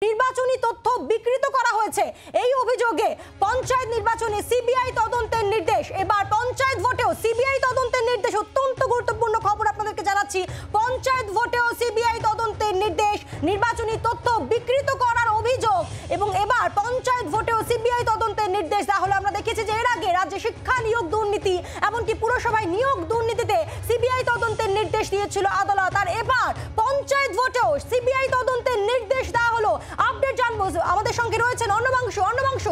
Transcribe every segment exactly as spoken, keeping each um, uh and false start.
নির্বাচনী তথ্য বিকৃত করা হয়েছে। এই অভিযোগে পঞ্চায়েত নির্বাচনে সিবিআই তদন্তের নির্দেশ। এবার পঞ্চায়েত ভোটেও সিবিআই তদন্তের নির্দেশ। অত্যন্ত গুরুত্বপূর্ণ খবর আপনাদেরকে জানাচ্ছি, পঞ্চায়েত ভোটেও সিবিআই তদন্তের নির্দেশ, নির্বাচনী তথ্য বিকৃত করার অভিযোগ এবং এবার পঞ্চায়েত ভোটেও সিবিআই তদন্তের নির্দেশ দেওয়া হলো। আমরা দেখেছি যে এর আগে রাজ্যে শিক্ষা নিয়োগ দুর্নীতি এমনকি পুরসভায় নিয়োগ দুর্নীতিতে সিবিআই তদন্তের নির্দেশ দিয়েছিল আদালত, আর এবার পঞ্চায়েত ভোটেও সিবিআই তদন্তের নির্দেশ দেওয়া হলো। আপডেট জানবো, আমাদের সঙ্গে রয়েছেন অর্ণবাংশু। অর্ণবাংশু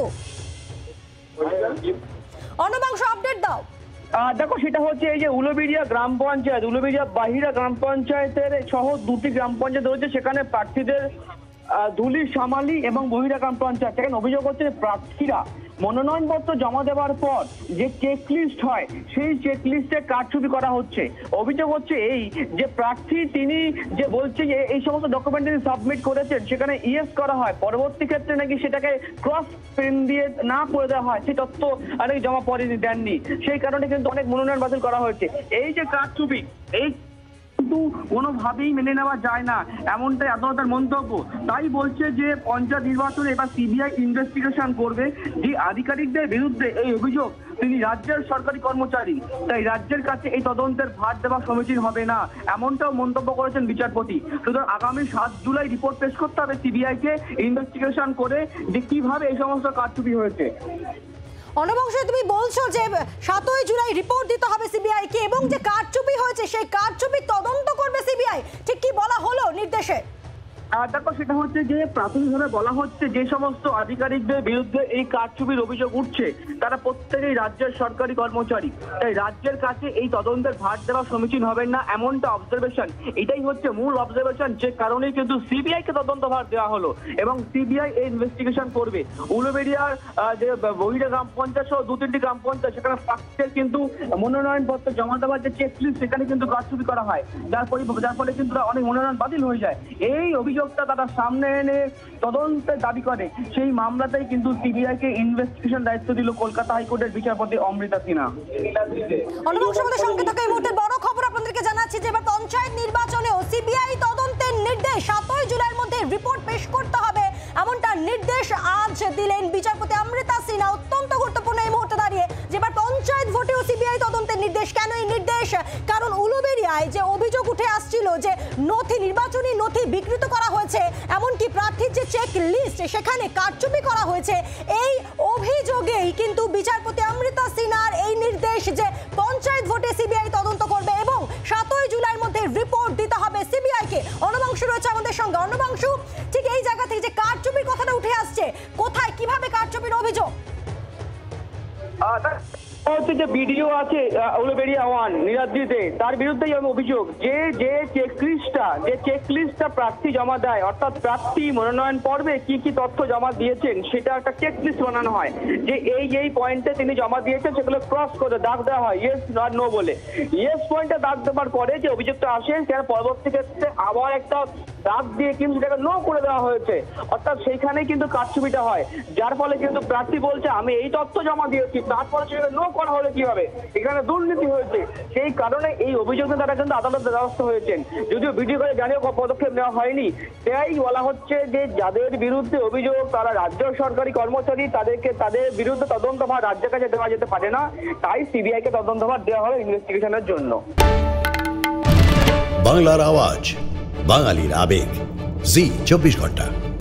অর্ণবাংশু আপডেট দাও। দেখো, সেটা হচ্ছে এই যে উলুবেড়িয়া গ্রাম পঞ্চায়েত, উলুবেড়িয়া বাহিরা গ্রাম পঞ্চায়েতের সহ দুটি গ্রাম পঞ্চায়েত রয়েছে, সেখানে প্রার্থীদের ধুলি সামালি এবং বহিরা গ্রাম পঞ্চায়েত, সেখানে অভিযোগ হচ্ছে প্রার্থীরা মনোনয়নপত্র জমা দেওয়ার পর যে চেকলিস্ট হয় সেই চেকলিস্টে কারচুপি করা হচ্ছে। অভিযোগ হচ্ছে এই যে প্রার্থী তিনি যে বলছে যে এই সমস্ত ডকুমেন্ট তিনি সাবমিট করেছেন সেখানে ইয়েস করা হয়, পরবর্তী ক্ষেত্রে নাকি সেটাকে ক্রস পেন দিয়ে না করে দেওয়া হয়, সেই তথ্য নাকি জমা পড়েনি দেননি, সেই কারণে কিন্তু অনেক মনোনয়ন বাতিল করা হয়েছে। এই যে কারচুপি, এই কিন্তু কোনোভাবেই মেনে নেওয়া যায় না, এমনটাই আদালতের মন্তব্য। তাই বলছে যে পঞ্চায়েত নির্বাচনে এবার সিবিআই ইনভেস্টিগেশন করবে। যে আধিকারিকদের বিরুদ্ধে এই অভিযোগ তিনি রাজ্যের সরকারি কর্মচারী, তাই রাজ্যের কাছে এই তদন্তের ভার দেওয়া সমীচীন হবে না, এমনটাও মন্তব্য করেছেন বিচারপতি। সুতরাং আগামী সাত জুলাই রিপোর্ট পেশ করতে হবে সিবিআই কে, ইনভেস্টিগেশন করে যে কিভাবে এই সমস্ত কারচুপি হয়েছে। অর্ণবাংশু, তুমি বলছো যে সাতই জুলাই রিপোর্ট দিতে হবে সিবিআই কে এবং যে কারচুপি হয়েছে সেই কারচুপি তদন্ত করবে সিবিআই, ঠিক কি বলা হলো নির্দেশে? দেখো, সেটা হচ্ছে যে প্রাথমিকভাবে বলা হচ্ছে যে সমস্ত আধিকারিকদের বিরুদ্ধে এই কারচুপির অভিযোগ উঠছে তারা প্রত্যেকেই রাজ্যের সরকারি কর্মচারী, তাই রাজ্যের কাছে এই তদন্তের ভার দেওয়া সমীচীন হবেন না, এমনটা অবজারভেশন। এটাই হচ্ছে মূল অবজারভেশন, যে কারণেই কিন্তু সিবিআই কে তদন্ত ভার দেওয়া হলো এবং সিবিআই এই ইনভেস্টিগেশন করবে। উলুবেড়িয়ার যে বহিরা গ্রাম পঞ্চায়েত সহ দু তিনটি গ্রাম পঞ্চায়েত, সেখানে প্রার্থীদের কিন্তু মনোনয়নপত্র জমা দেওয়ার যে চেকলিস্ট সেখানে কিন্তু কারচুপি করা হয়, যার ফলে যার ফলে কিন্তু অনেক মনোনয়ন বাতিল হয়ে যায়। এই অভিযোগ তারা সামনে এনে তদন্তের দাবি করে, সেই মামলাতেই কিন্তু সিবিআই কে ইনভেস্টিগেশন দায়িত্ব দিল কলকাতা হাইকোর্টের বিচারপতি অমৃতা সিনহা। অনুবাংশের সঙ্গে থাকা এই মুহূর্তের বড় খবর আপনাদেরকে জানাচ্ছি যে এবার পঞ্চায়েত নির্বাচনেও সিবিআই তদন্তের নির্দেশ, সাতই জুলাইয়ের মধ্যে রিপোর্ট পেশ করতে হবে, এমনটা নির্দেশ আজ দিলেন বিচারপতি অমৃতা সিনহা। অত্যন্ত গুরুত্বপূর্ণ এই মুহূর্তে দাঁড়িয়ে যে এবার পঞ্চায়েত ভোটেও সিবিআই তদন্তের নির্দেশ। কেন এই নির্দেশ? কারণ উলুবেড়িয়ায় যে অভিযোগ উঠে আসছিল যে নথি নির্বাচনী নথি বিকৃত করা হয়েছে, এমনকি প্রার্থীর যে চেক লিস্ট সেখানে কারচুপি করা হয়েছে, এই অভিযোগেই কিন্তু বিচারপতি অমৃতা সিনহার এই নির্দেশ যে পঞ্চায়েত ভোটে সিবিআই তদন্ত করবে এবং সাতই জুলাইয়ের মধ্যে রিপোর্ট দিতে হবে সিবিআই কে। অর্ণবাংশু রয়েছে আমাদের সঙ্গে। অর্ণবাংশু, ঠিক এই জায়গা থেকে যে কারচুপির কথাটা উঠে আসছে, কোথায় কিভাবে কারচুপির অভিযোগ? হচ্ছে যে ভিডিও আছে উলুবেড়িয়া ওয়ান নীলাদ্রিতে, তার বিরুদ্ধেই অভিযোগ যে যে চেকলিস্টটা যে চেকলিস্টটা প্রার্থী জমা দেয়, অর্থাৎ প্রার্থী মনোনয়ন পর্বে কি কি তথ্য জমা দিয়েছেন সেটা একটা চেকলিস্ট বানানো হয়, যে এই এই পয়েন্টে তিনি জমা দিয়েছেন সেগুলো ক্রস করে দাগ দেওয়া হয় ইয়েস আর নো বলে। ইয়েস পয়েন্টে দাগ দেওয়ার পরে যে অভিযোগটা আসে সেটা পরবর্তী ক্ষেত্রে আবার একটা দাগ দিয়ে কিন্তু সেটাকে নো করে দেওয়া হয়েছে, অর্থাৎ সেইখানে কিন্তু কারচুপিটা হয়, যার ফলে কিন্তু প্রার্থী বলছে আমি এই তথ্য জমা দিয়েছি, তারপরে সেটা নো করা হলে কি হবে, এখানে দুর্নীতি হয়েছে। সেই কারণে এই অভিযোগে তারা কিন্তু আদালতের দ্বারস্থ হয়েছেন, যদিও ভিডিও করে জানিয়ে পদক্ষেপ নেওয়া হয়নি। তাই বলা হচ্ছে যে যাদের বিরুদ্ধে অভিযোগ তারা রাজ্য সরকারি কর্মচারী, তাদেরকে তাদের বিরুদ্ধে তদন্ত ভার রাজ্যের কাছে দেওয়া যেতে পারে না, তাই সিবিআই কে তদন্ত ভার দেওয়া হলো ইনভেস্টিগেশনের জন্য। বাংলার আওয়াজ, বাঙালির আবেগ, জি চব্বিশ ঘন্টা।